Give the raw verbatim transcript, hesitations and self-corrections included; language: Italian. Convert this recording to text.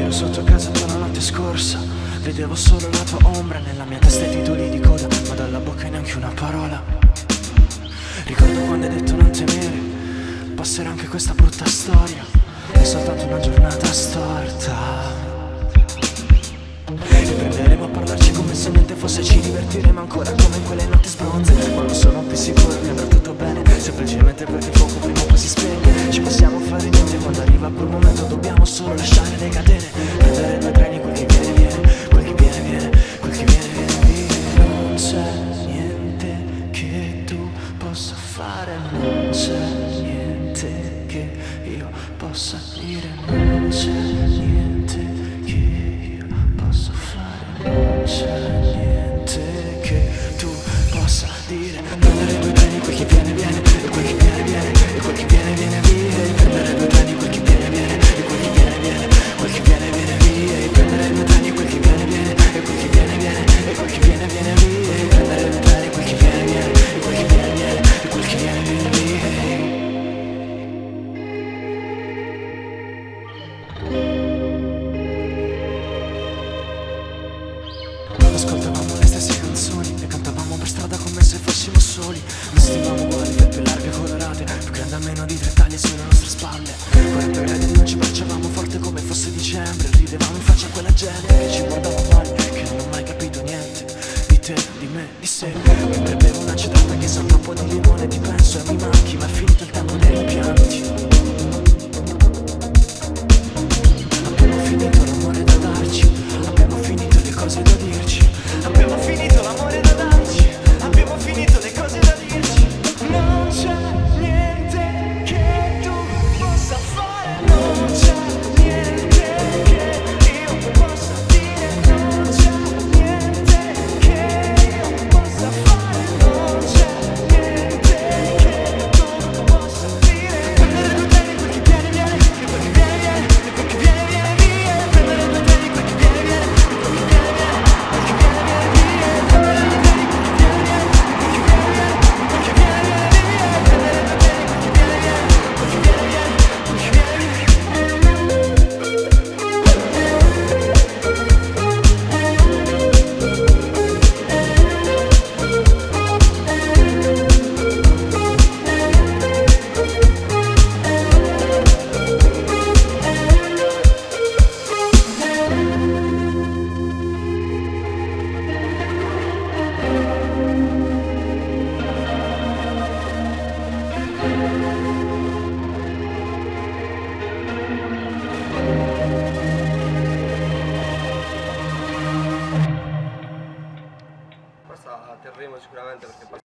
Ero sotto casa tua la notte scorsa, vedevo solo la tua ombra, nella mia testa i titoli di coda, ma dalla bocca neanche una parola. Ricordo quando hai detto non temere, passerà anche questa brutta storia, è soltanto una giornata storta. Riprenderemo a parlarci come se niente fosse, ci divertiremo ancora come in quelle notti sbronze. Ma non sono più sicuro che andrà tutto bene, semplicemente perché il fuoco prima o poi si spegne. Ci possiamo fare niente quando arriva quel momento, dobbiamo solo lasciare le catene, prendere due treni, quel che viene viene, quel che viene viene, quel che viene viene via. Non c'è niente che tu possa fare, non c'è niente che io possa dire, non c'è niente non c'è niente che tu possa dire. Prendere due treni, quel che viene viene, e quel che viene viene, e quel che viene viene via. Prendere due treni, quel che viene viene, e quel che viene viene, quel che viene viene via. Prendere due treni, quel che viene viene, e quel che viene viene, e quel che viene viene via. Prendere due treni, quel che viene viene, e quel che viene viene, e quel che viene viene via. Ascoltavamo le stesse canzoni e cantavamo per strada come se fossimo soli. Vestivamo uguali, felpe larghe colorate, più grandi a meno di tre taglie sulle nostre spalle. quaranta gradi e non ci baciavamo forte come fosse dicembre. Ridevamo in faccia a quella gente che ci guardava male, che non ha mai capito niente di te, di me, di sé. Mentre bevo una cedrata che sa troppo di limone, ti penso e mi manchi, ma è finito il tempo dei rimpianti. Abbiamo finito l'amore da darci, abbiamo finito le cose da dirci. Abbiamo finito l'amore da darci, abbiamo finito le cose da dirci. Non c'è niente che tu possa fare, non c'è niente che io possa dire, non c'è niente che io possa fare, non c'è niente che tu possa dire. Prendere due treni, quel che viene viene, e quel che viene viene, e quel che viene viene via. Prendere due treni, quel che viene viene, e quel che viene viene, quel che viene viene via. Questa terremo sicuramente perché